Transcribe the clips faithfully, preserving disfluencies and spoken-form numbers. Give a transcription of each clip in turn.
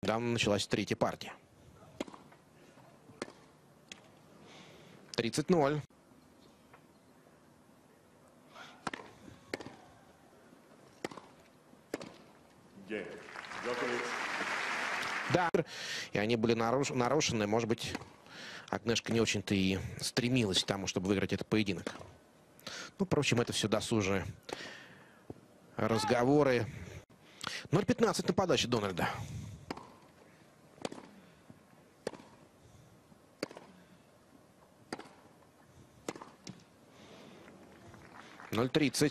Недавно началась третья партия. тридцать ноль. Да, и они были наруш... нарушены. Может быть, Агнешка не очень-то и стремилась к тому, чтобы выиграть этот поединок. Ну, впрочем, это все досужие разговоры. ноль пятнадцать на подаче Дональда. ноль тридцать.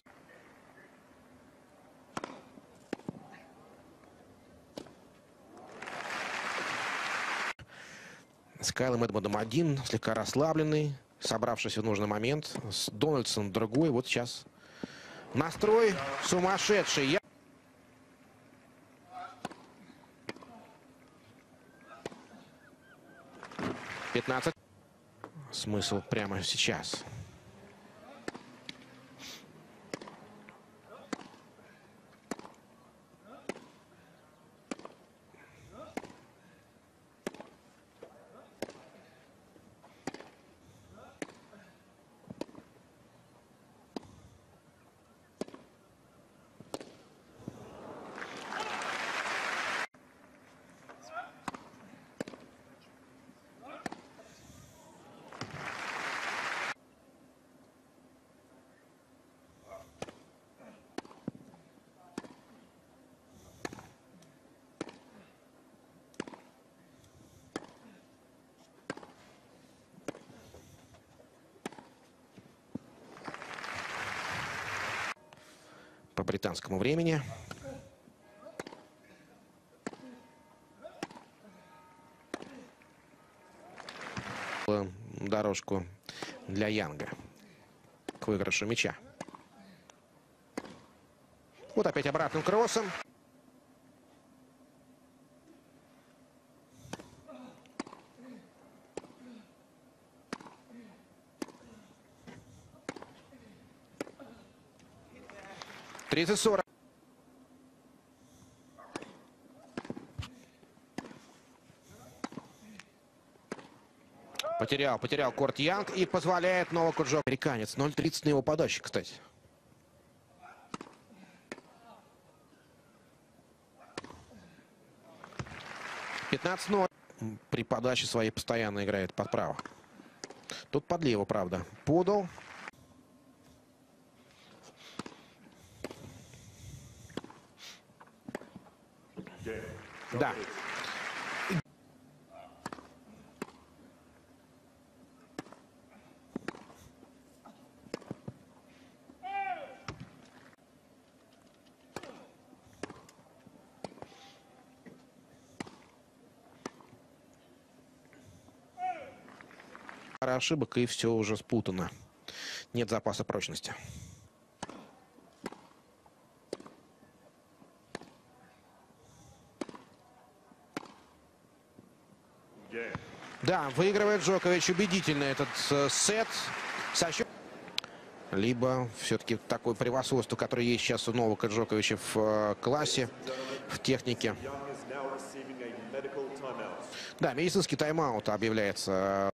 С Кайлом Эдмондом один, слегка расслабленный, собравшийся в нужный момент. С Дональдсом другой. Вот сейчас настрой сумасшедший. пятнадцать. Смысл прямо сейчас. По британскому времени. Дорожку для Янга к выигрышу мяча. Вот опять обратным кроссом. тридцать сорок. Потерял, потерял корт Янг и позволяет Новаку Джоковичу. Американец. ноль тридцать на его подаче, кстати. пятнадцать ноль. При подаче своей постоянно играет под право. Тут под лево, правда. Подал. Да. Пара ошибок, и все уже спутано. Нет запаса прочности. Да, выигрывает Джокович убедительно этот э, сет. Со счет... Либо все-таки такое превосходство, которое есть сейчас у Новака Джоковича в э, классе, в технике. Да, медицинский тайм-аут объявляется.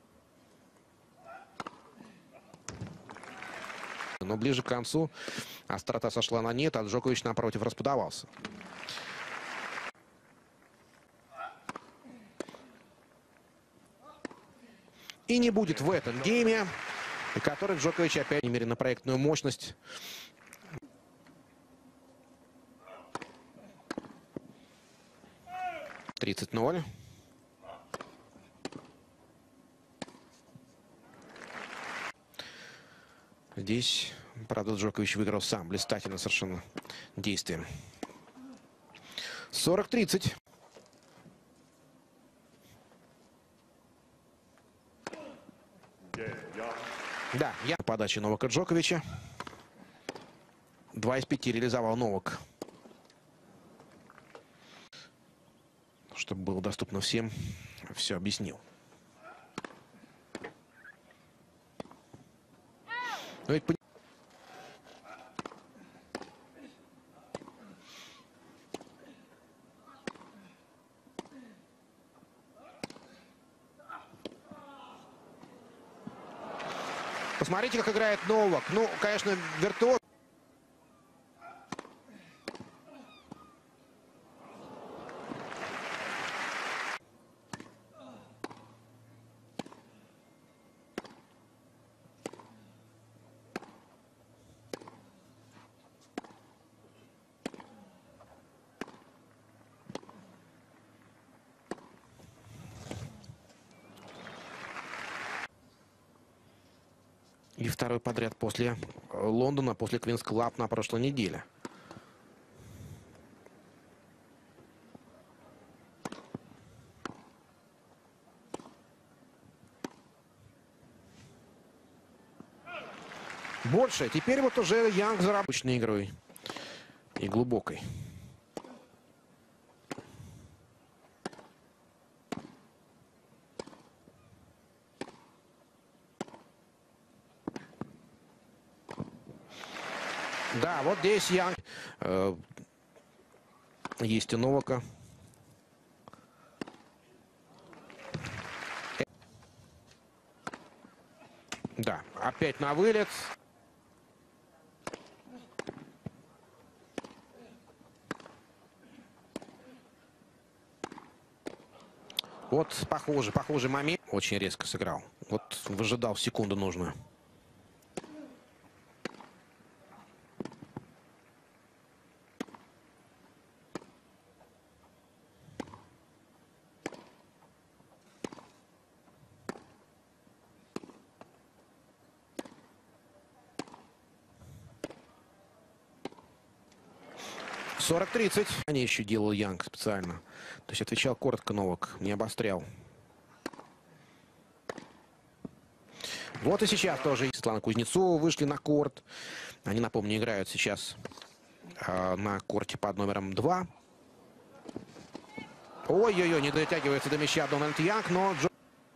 Но ближе к концу острота сошла на нет, а Джокович, напротив, расподавался. И не будет в этом гейме, который Джокович опять мере на проектную мощность. тридцать ноль. Здесь, правда, Джокович выиграл сам, блистательно совершенно действием. сорок тридцать. Да, я подача Новака Джоковича. Два из пяти реализовал Новак. Чтобы было доступно всем, все объяснил. Но ведь... Посмотрите, как играет Новак. Ну, конечно, виртуоз. И второй подряд после Лондона, после Queen's Club на прошлой неделе. Больше. Теперь вот уже Янг за рабочей игрой. И глубокой. Да, вот здесь Янг. Э, есть у Новака. Да, опять на вылет. Вот похоже, похожий момент. Очень резко сыграл. Вот выжидал секунду нужную. сорок тридцать. Они еще делал Янг специально. То есть отвечал коротко Новак, не обострял. Вот и сейчас тоже Светлана Кузнецова вышли на корт. Они, напомню, играют сейчас э, на корте под номером два. Ой-ой-ой, не дотягивается до мяча Дональд Янг, но... Джо...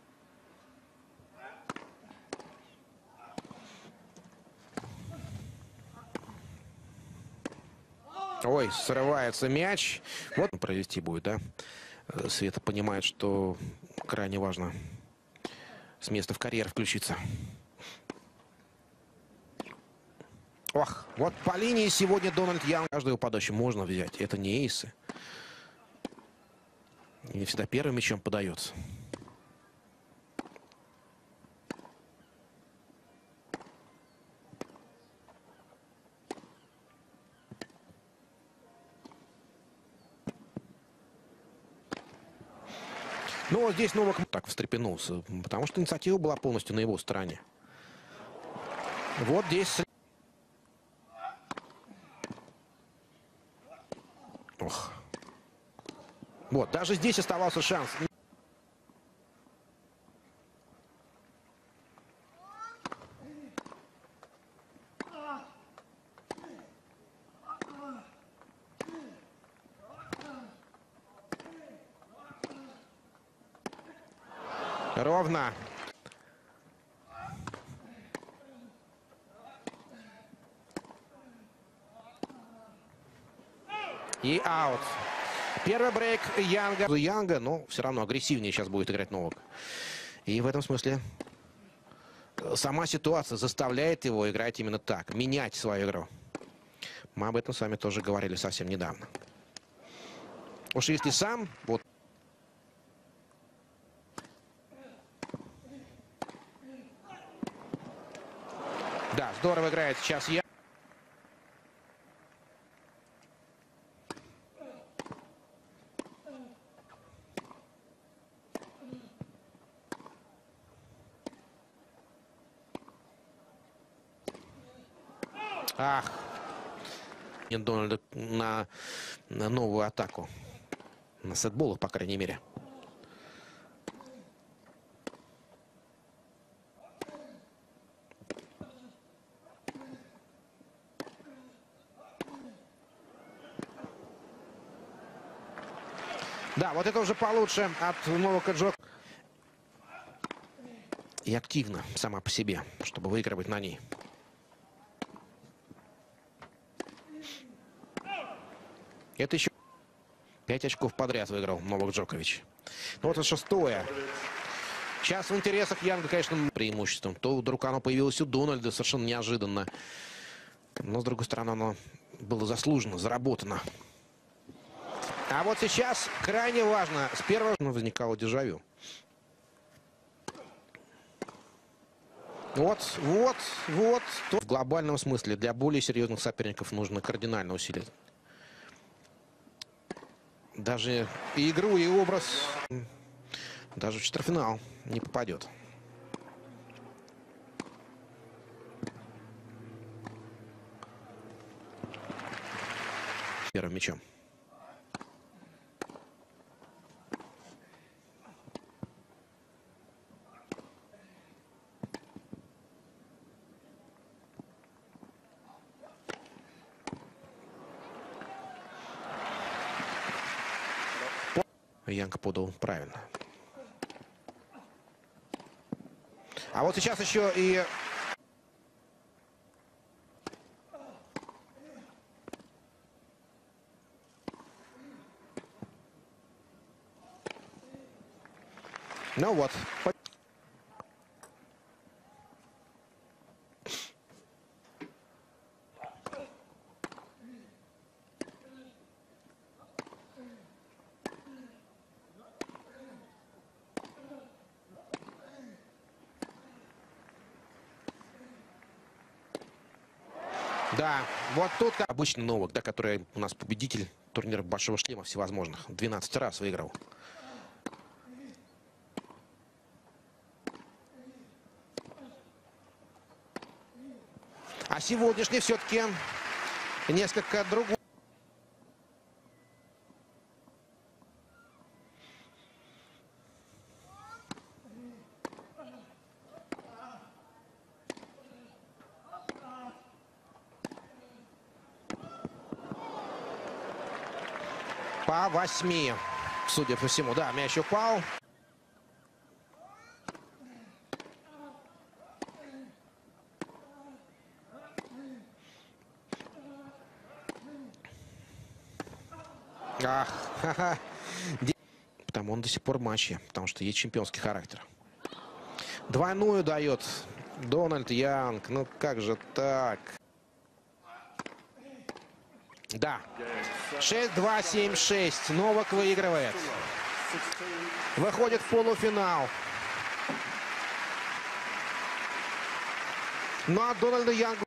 Ой, срывается мяч. Вот провести будет, да? Света понимает, что крайне важно с места в карьер включиться. Ох, вот по линии сегодня Дональд Янг. Каждую подачу можно взять. Это не эйсы. И не всегда первым мячом подается. Но здесь Новак так встрепенулся, потому что инициатива была полностью на его стороне. Вот здесь... Ох. Вот, даже здесь оставался шанс. Ровно. И аут. Первый брейк Янга. Янга, но все равно агрессивнее сейчас будет играть Новак. И в этом смысле сама ситуация заставляет его играть именно так. Менять свою игру. Мы об этом с вами тоже говорили совсем недавно. Уж если сам... вот. Да, здорово играет сейчас я. Ах. Дональда на, на новую атаку. На сетболах, по крайней мере. Да, вот это уже получше от Новака Джоковича. И активно сама по себе, чтобы выигрывать на ней. Это еще пять очков подряд выиграл Новак Джокович. Ну вот это шестое. Сейчас в интересах Янга, конечно, преимуществом. То вдруг оно появилось у Дональда совершенно неожиданно. Но, с другой стороны, оно было заслужено, заработано. А вот сейчас крайне важно. С первого возникало дежавю. Вот, вот, вот. В глобальном смысле для более серьезных соперников нужно кардинально усилить. Даже и игру, и образ. Даже в четвертьфинал не попадет. Первым мячом. Янг подал правильно. А вот сейчас еще и... Ну вот. Да, вот тут обычный Новак, да, который у нас победитель турнира Большого шлема всевозможных. двенадцать раз выиграл. А сегодняшний все-таки несколько другой. По восьми, судя по всему. Да, мяч упал. Ах, ха-ха. Потому он до сих пор в матче, потому что есть чемпионский характер. Двойную дает Дональд Янг. Ну как же так? Да. шесть два семь шесть. Новак выигрывает. Выходит в полуфинал. Ну а Дональду Янгу...